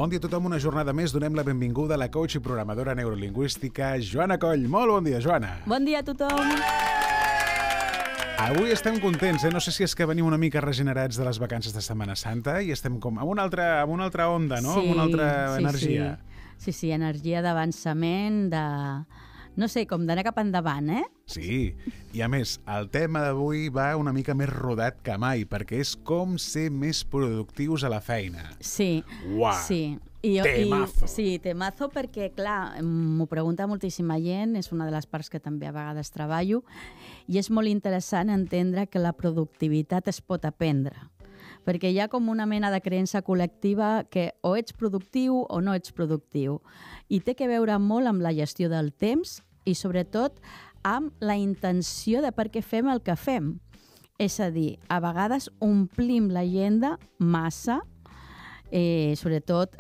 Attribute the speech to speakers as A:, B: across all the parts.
A: Bon dia a tothom, una jornada més. Donem la benvinguda a la coach i programadora neurolingüística Joana Coll. Molt bon dia, Joana.
B: Bon dia a tothom.
A: Avui estem contents, No sé si és que venim una mica regenerats de les vacances de Setmana Santa i estem com amb una altra onda, no?
B: Sí,
A: amb una altra energia.
B: Sí, energia d'avançament, no sé, com d'anar cap endavant,
A: Sí, i a més, el tema d'avui va una mica més rodat que mai, perquè és com ser més productius a la feina.
B: Sí,
A: Uau,
B: sí.
A: temazo.
B: Sí, temazo perquè, clar, m'ho pregunta moltíssima gent, és una de les parts que també a vegades treballo, i és molt interessant entendre que la productivitat es pot aprendre, perquè hi ha com una mena de creença col·lectiva que o ets productiu o no ets productiu, i té que veure molt amb la gestió del temps i, sobretot, amb la intenció de per què fem el que fem. És a dir, a vegades omplim l'agenda massa, sobretot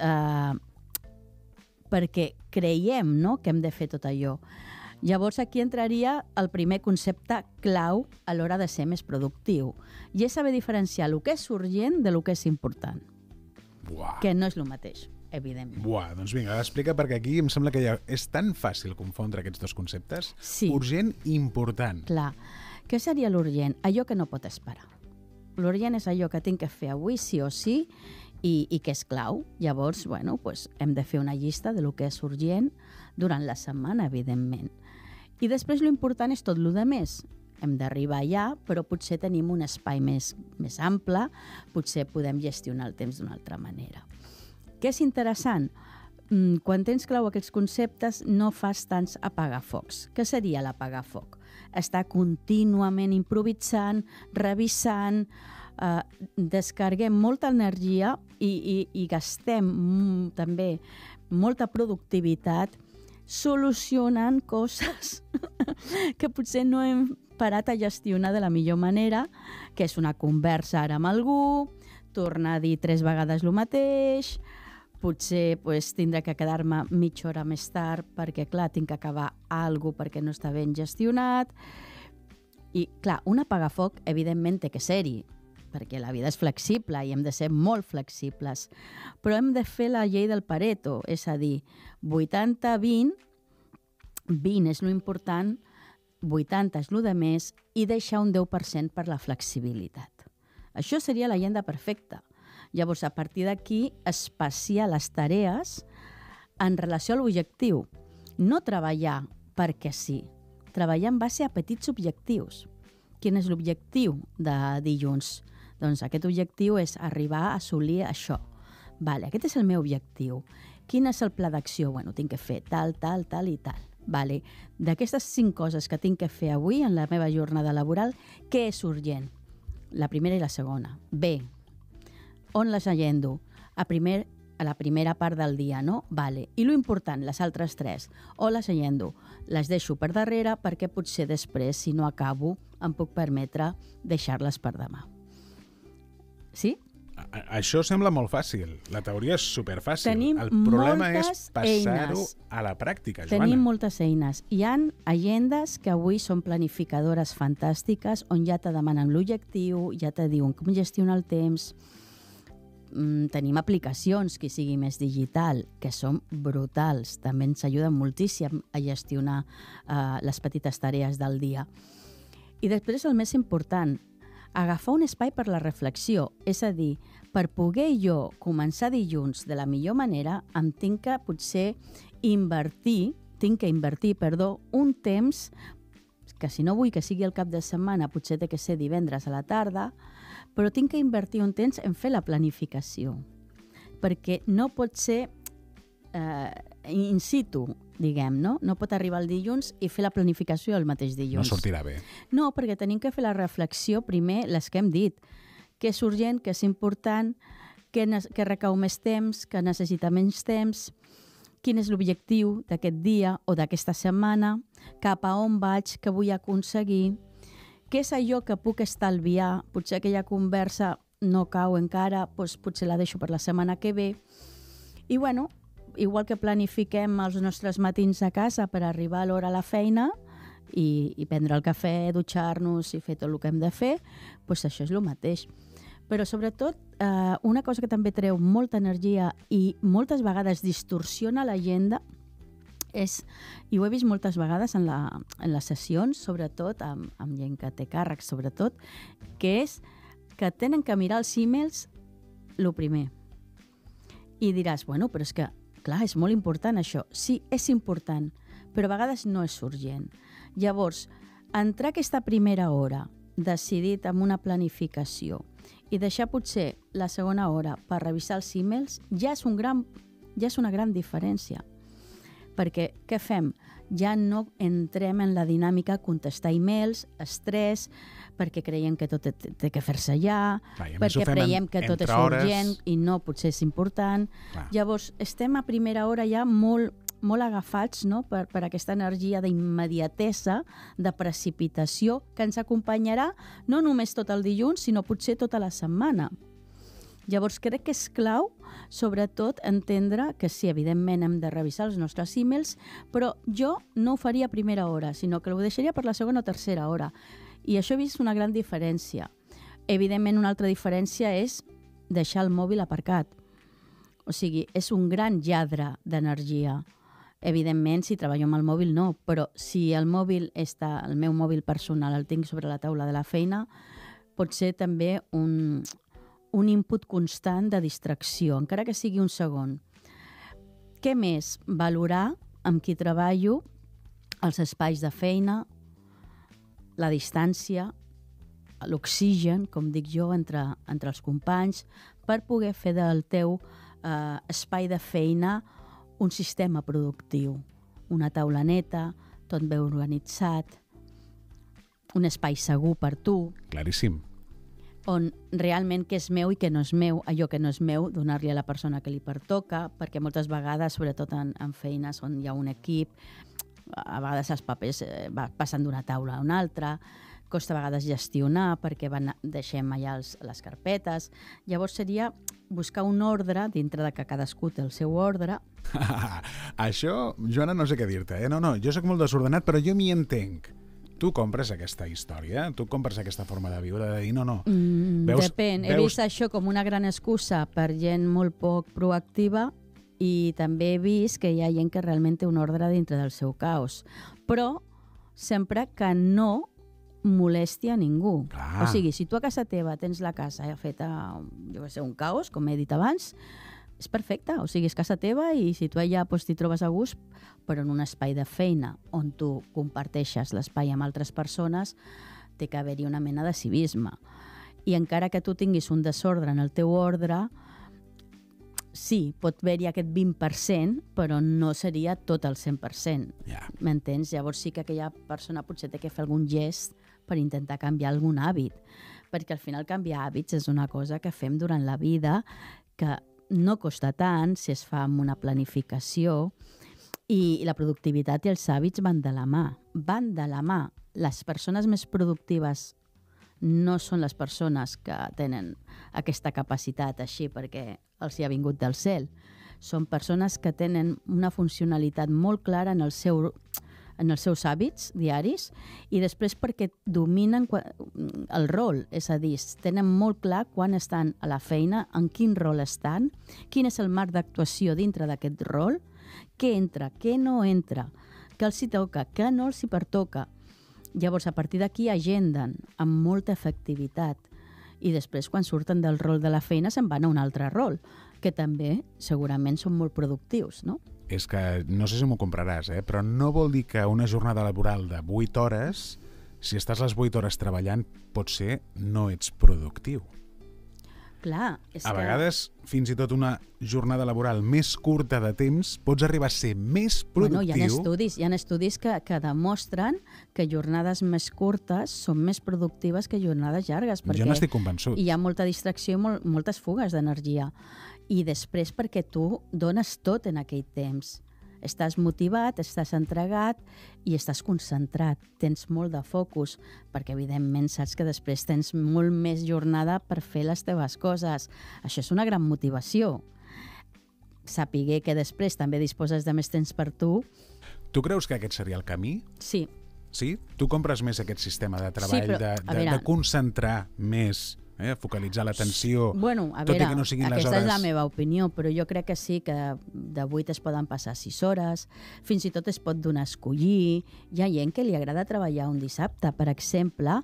B: perquè creiem, que hem de fer tot allò. Llavors aquí entraria el primer concepte clau a l'hora de ser més productiu, i és saber diferenciar el que és urgent de lo que és important, que no és el mateix, evidentment.
A: Doncs vinga, explica, perquè aquí em sembla que és tan fàcil confondre aquests dos conceptes.
B: Sí.
A: Urgent i important.
B: Clar. Què seria l'urgent? Allò que no pot esperar. L'urgent és allò que tinc que fer avui sí o sí i que és clau. Llavors, hem de fer una llista de lo que és urgent durant la setmana, evidentment. I després l'important és tot lo de més. Hem d'arribar allà, però potser tenim un espai més ample, potser podem gestionar el temps d'una altra manera. Què és interessant? Quan tens clau aquests conceptes, no fas tants apagafocs. Què seria l'apagafoc? Estar contínuament improvisant, revisant, descarguem molta energia i gastem també molta productivitat solucionant coses que potser no hem parat a gestionar de la millor manera, que és una conversa ara amb algú, tornar a dir 3 vegades el mateix, potser tindré que quedar-me mitja hora més tard perquè, clar, tinc que acabar alguna cosa perquè no està ben gestionat. I, clar, un apagafoc, evidentment, té que ser-hi, perquè la vida és flexible i hem de ser molt flexibles. Però hem de fer la llei del Pareto, és a dir, 80-20, 20 és l'important, 80 és el de més i deixar un 10% per la flexibilitat. Això seria l'agenda perfecta. Llavors, a partir d'aquí, espaciar les tarees en relació a l'objectiu. No treballar perquè sí, treballar en base a petits objectius. Quin és l'objectiu de dilluns? Doncs aquest objectiu és arribar a assolir això. Vale, aquest és el meu objectiu. Quin és el pla d'acció? Tinc que fer tal i tal. Vale. D'aquestes 5 coses que tinc que fer avui en la meva jornada laboral, què és urgent? La primera i la segona. Bé, on les agendo? A la primera part del dia, no? Vale. I lo important, les altres 3, on les agendo? Les deixo per darrere perquè potser després, si no acabo, em puc permetre deixar-les per demà. Sí?
A: Això sembla molt fàcil. La teoria és superfàcil.
B: Tenim
A: el problema és
B: moltes
A: passar-ho
B: eines.
A: a la pràctica, Joana.
B: Tenim moltes eines. Hi ha agendes que avui són planificadores fantàstiques on ja te demanen l'objectiu, ja te diuen com gestionar el temps. Tenim aplicacions que sigui més digital, que són brutals. També ens ajuden moltíssim a gestionar les petites tarees del dia. I després el més important, agafar un espai per la reflexió, és a dir, per poder jo començar dilluns de la millor manera, em tinc que potser invertir un temps, que si no vull que sigui el cap de setmana, potser té que ser divendres a la tarda, però tinc que invertir un temps en fer la planificació, perquè no pot ser in situ, diguem, no? No pot arribar el dilluns i fer la planificació el mateix dilluns.
A: No sortirà bé.
B: No, perquè tenim que fer la reflexió primer, les que hem dit, que és urgent, que és important, que recau més temps, que necessita menys temps, quin és l'objectiu d'aquest dia o d'aquesta setmana, cap a on vaig, què vull aconseguir, què és allò que puc estalviar, potser aquella conversa no cau encara, doncs potser la deixo per la setmana que ve. I igual que planifiquem els nostres matins a casa per arribar a l'hora a la feina i prendre el cafè, dutxar-nos i fer tot el que hem de fer, doncs això és el mateix. Però sobretot, una cosa que també treu molta energia i moltes vegades distorsiona l'agenda és, i ho he vist moltes vegades en les sessions, sobretot amb gent que té càrrecs, sobretot, que és que tenen que mirar els e-mails el primer. I diràs, bueno, però és que, clar, és molt important això. Sí, és important, però a vegades no és urgent. Llavors, entrar aquesta primera hora decidit amb una planificació i deixar potser la segona hora per revisar els e-mails ja és una gran diferència. Perquè què fem? Ja no entrem en la dinàmica contestar e-mails, estrès, perquè creiem que tot té que fer-se ja, perquè creiem que tot és urgent i no, potser és important. Clar. Llavors, estem a primera hora ja molt agafats, no?, per aquesta energia d'immediatesa, de precipitació, que ens acompanyarà no només tot el dilluns, sinó potser tota la setmana. Llavors, crec que és clau, sobretot, entendre que sí, evidentment hem de revisar els nostres e-mails, però jo no ho faria a primera hora, sinó que ho deixaria per la segona o tercera hora. I això he vist una gran diferència. Evidentment, una altra diferència és deixar el mòbil aparcat. O sigui, és un gran lladre d'energia. Evidentment, si treballo amb el mòbil, no, però si el meu mòbil personal el tinc sobre la taula de la feina, pot ser també un input constant de distracció, encara que sigui un segon. Què més? Valorar amb qui treballo els espais de feina, la distància, l'oxigen, com dic jo, entre els companys, per poder fer del teu espai de feina un sistema productiu. Una taula neta, tot ben organitzat, un espai segur per tu.
A: Claríssim.
B: On realment què és meu i què no és meu, allò que no és meu, donar-li a la persona que li pertoca, perquè moltes vegades, sobretot en feines on hi ha un equip, a vegades els papers passen d'una taula a una altra, costa a vegades gestionar perquè deixem allà les carpetes. Llavors seria buscar un ordre dintre de que cadascú té el seu ordre.
A: Això, Joana, no sé què dir-te. No, jo soc molt desordenat, però jo m'hi entenc. Tu compres aquesta història? Tu compres aquesta forma de viure, de dir no?
B: Depèn. He vist això com una gran excusa per gent molt poc proactiva i també he vist que hi ha gent que realment té un ordre dintre del seu caos. Però sempre que no molesti a ningú.
A: Clar.
B: O sigui, si tu a casa teva tens la casa feta, jo sé, un caos, com he dit abans, és perfecte. O sigui, és casa teva i si tu allà t'hi trobes a gust, però en un espai de feina on tu comparteixes l'espai amb altres persones, té que haver-hi una mena de civisme. I encara que tu tinguis un desordre en el teu ordre, sí, pot haver-hi aquest 20%, però no seria tot el 100%.
A: Yeah.
B: M'entens? Llavors sí que aquella persona potser té que fer algun gest per intentar canviar algun hàbit. Perquè al final canviar hàbits és una cosa que fem durant la vida, que no costa tant si es fa amb una planificació, i la productivitat i els hàbits van de la mà. Van de la mà. Les persones més productives no són les persones que tenen aquesta capacitat així perquè els hi ha vingut del cel. Són persones que tenen una funcionalitat molt clara en els seus hàbits diaris i després perquè dominen el rol, és a dir, tenen molt clar quan estan a la feina, en quin rol estan, quin és el marc d'actuació dintre d'aquest rol, què entra, què no entra, què els hi toca, què no els hi pertoca. Llavors, a partir d'aquí agenden amb molta efectivitat i després, quan surten del rol de la feina, se'n van a un altre rol, que també segurament són molt productius, no?
A: És que, no sé si m'ho compraràs, però no vol dir que una jornada laboral de 8 hores, si estàs les 8 hores treballant, potser no ets productiu.
B: Clar, és
A: a vegades, fins i tot una jornada laboral més curta de temps, pots arribar a ser més productiu.
B: Bueno, hi ha estudis que demostren que jornades més curtes són més productives que jornades llargues.
A: Jo n'estic convençut.
B: Hi ha molta distracció i moltes fugues d'energia. I després perquè tu dones tot en aquell temps. Estàs motivat, estàs entregat i estàs concentrat. Tens molt de focus, perquè evidentment saps que després tens molt més jornada per fer les teves coses. Això és una gran motivació. Sapiguer que després també disposes de més temps per tu.
A: Tu creus que aquest seria el camí?
B: Sí.
A: Sí? Tu compres més aquest sistema de treball,
B: sí, però,
A: de concentrar més focalitzar l'atenció,
B: bueno, a
A: tot
B: veure,
A: i que no siguin les hores...
B: aquesta és la meva opinió, però jo crec que sí que de 8 es poden passar 6 hores, fins i tot es pot donar a escollir. Hi ha gent que li agrada treballar un dissabte, per exemple,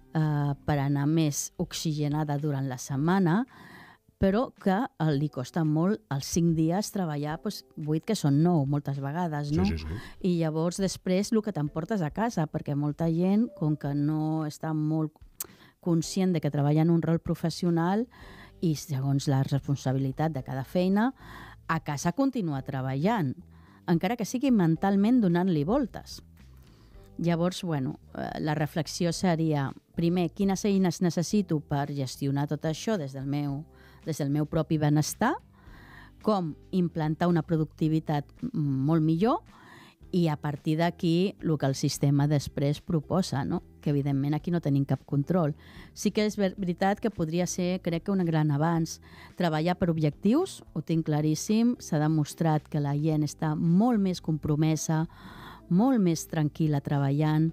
B: per anar més oxigenada durant la setmana, però que li costa molt els 5 dies treballar 8, que són 9 moltes vegades, no?
A: Sí.
B: I llavors després el que t'emportes a casa, perquè molta gent, com que no està molt conscient de que treballa en un rol professional i segons la responsabilitat de cada feina, a casa continua treballant, encara que sigui mentalment donant-li voltes. Llavors, bueno, la reflexió seria, primer, quines eines necessito per gestionar tot això des del meu propi benestar, com implantar una productivitat molt millor i a partir d'aquí el que el sistema després proposa, no? Que evidentment aquí no tenim cap control. Sí que és veritat que podria ser, crec que un gran avanç, treballar per objectius, ho tinc claríssim, s'ha demostrat que la gent està molt més compromesa, molt més tranquil·la treballant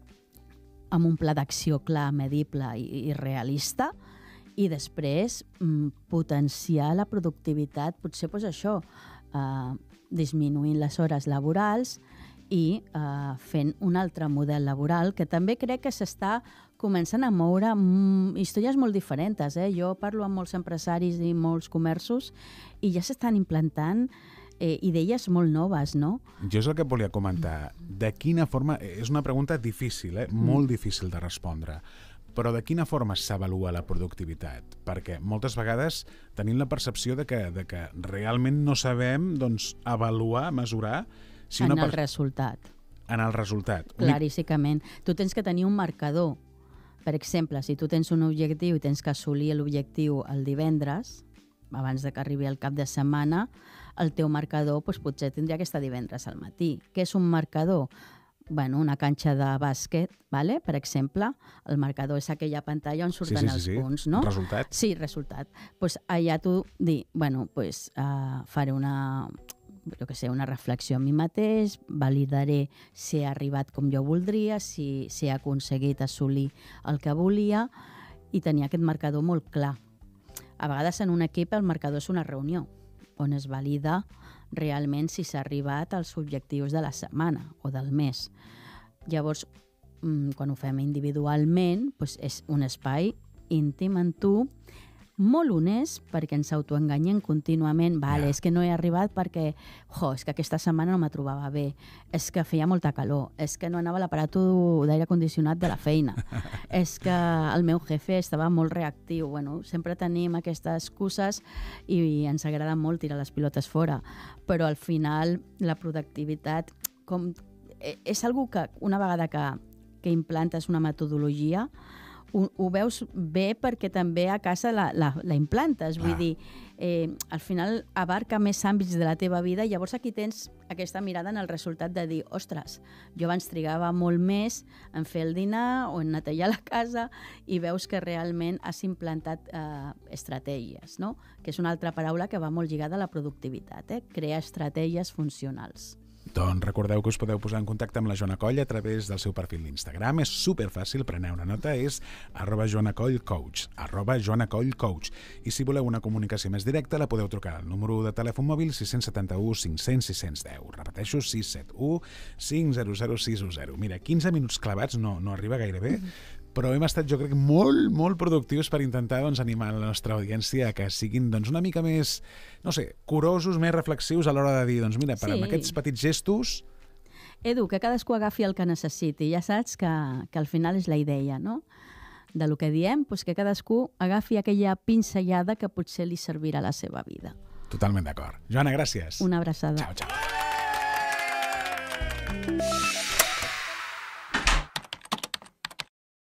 B: amb un pla d'acció clar, medible i realista, i després potenciar la productivitat, potser això, disminuint les hores laborals i fent un altre model laboral, que també crec que s'està començant a moure històries molt diferents. Jo parlo amb molts empresaris i molts comerços i ja s'estan implantant idees molt noves, no?
A: Jo és el que volia comentar. De quina forma... És una pregunta difícil, molt difícil de respondre. Però de quina forma s'avalua la productivitat? Perquè moltes vegades tenim la percepció de que realment no sabem avaluar, mesurar...
B: En el resultat.
A: En el resultat.
B: Claríssimament. Tu tens que tenir un marcador. Per exemple, si tu tens un objectiu i tens que assolir l'objectiu el divendres, abans de que arribi el cap de setmana, el teu marcador potser tindria que estar divendres al matí. Què és un marcador? Bueno, una canxa de bàsquet, ¿vale? Per exemple, el marcador és aquella pantalla on surten els punts, no?
A: Resultat.
B: Sí, resultat. Allà tu dir, faré una reflexió a mi mateix, validaré si he arribat com jo voldria, si he aconseguit assolir el que volia i tenir aquest marcador molt clar. A vegades en un equip el marcador és una reunió on es valida realment si s'ha arribat als objectius de la setmana o del mes. Llavors, quan ho fem individualment, és un espai íntim en tu, molt honest, perquè ens autoenganyem contínuament. És que no he arribat perquè és que aquesta setmana no me trobava bé, és que feia molta calor, és que no anava l'aparato d'aire condicionat de la feina, és que el meu jefe estava molt reactiu. Sempre tenim aquestes excuses i ens agrada molt tirar les pilotes fora, però al final la productivitat és algo que una vegada que implantes una metodologia ho veus bé perquè també a casa la implantes. Vull dir, al final abarca més àmbits de la teva vida i llavors aquí tens aquesta mirada en el resultat de dir, ostres, jo abans trigava molt més en fer el dinar o en netejar la casa i veus que realment has implantat estratègies, no? Que és una altra paraula que va molt lligada a la productivitat, crear estratègies funcionals.
A: Doncs recordeu que us podeu posar en contacte amb la Joana Coll a través del seu perfil d'Instagram. És superfàcil, preneu una nota, és @JoanaCollCoach, @JoanaCollCoach. I si voleu una comunicació més directa, la podeu trucar al número de telèfon mòbil 671 500 610. Repeteixo, 671 500 610. Mira, 15 minuts clavats no arriba gaire bé, però hem estat, jo crec, molt productius per intentar animar la nostra audiència a que siguin una mica més, no sé, curosos, més reflexius a l'hora de dir, mira, per amb aquests petits gestos...
B: Edu, que cadascú agafi el que necessiti. Ja saps que al final és la idea, no? De lo que diem, que cadascú agafi aquella pinzellada que potser li servirà a la seva vida.
A: Totalment d'acord. Joana, gràcies.
B: Una abraçada.
A: Ciao.